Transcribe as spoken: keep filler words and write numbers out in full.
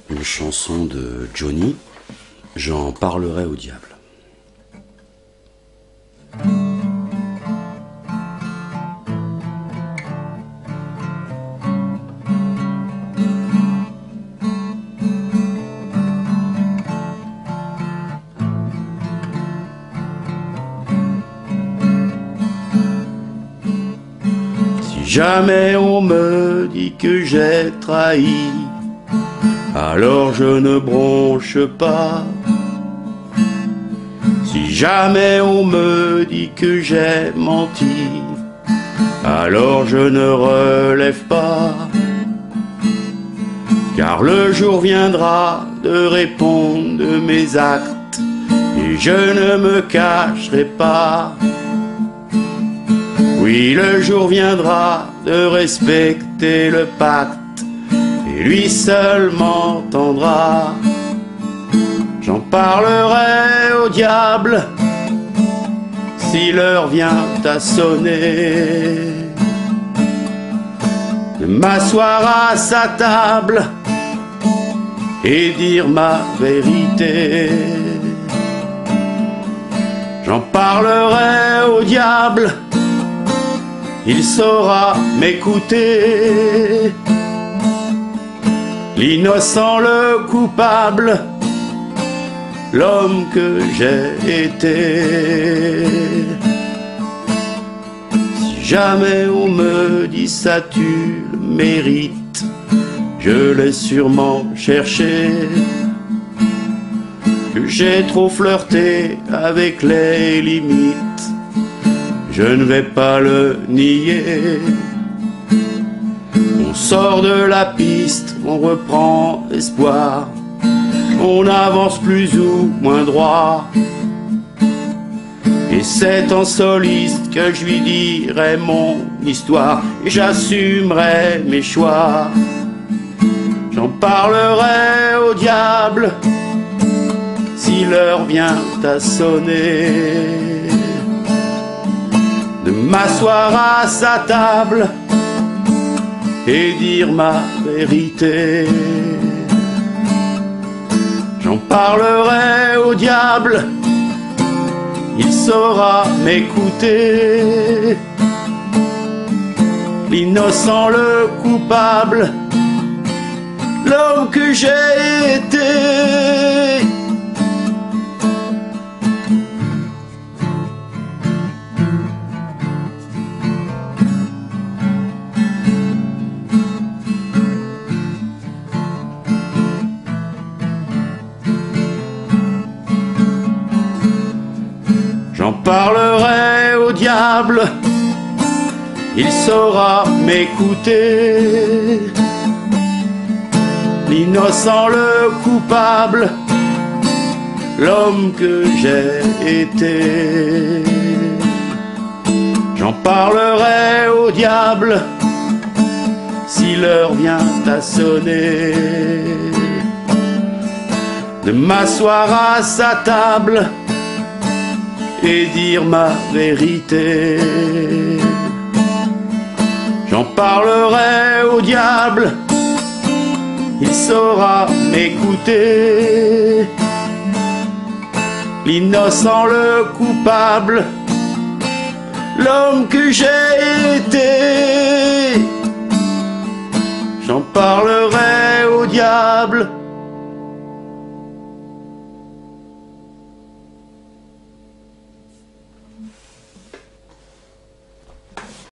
une chanson de Johnny, j'en parlerai au diable. Si jamais on me dit que j'ai trahi, alors je ne bronche pas. Si jamais on me dit que j'ai menti, alors je ne relève pas. Car le jour viendra de répondre de mes actes, et je ne me cacherai pas. Oui, le jour viendra de respecter le pacte, et lui seul m'entendra. J'en parlerai au diable si l'heure vient à sonner, de m'asseoir à sa table et dire ma vérité. J'en parlerai au diable, il saura m'écouter. L'innocent, le coupable, l'homme que j'ai été. Si jamais on me dit ça tu le mérites, je l'ai sûrement cherché. Que j'ai trop flirté avec les limites, je ne vais pas le nier. On sort de la piste, on reprend espoir, on avance plus ou moins droit. Et c'est en soliste que je lui dirai mon histoire, et j'assumerai mes choix. J'en parlerai au diable si l'heure vient à sonner, de m'asseoir à sa table et dire ma vérité. J'en parlerai au diable, il saura m'écouter. L'innocent, le coupable, l'homme que j'ai été. J'en parlerai au diable, il saura m'écouter. L'innocent, le coupable, l'homme que j'ai été. J'en parlerai au diable si l'heure vient à sonner, de m'asseoir à sa table et dire ma vérité. J'en parlerai au diable, il saura m'écouter. L'innocent, le coupable, l'homme que j'ai été. J'en parlerai au diable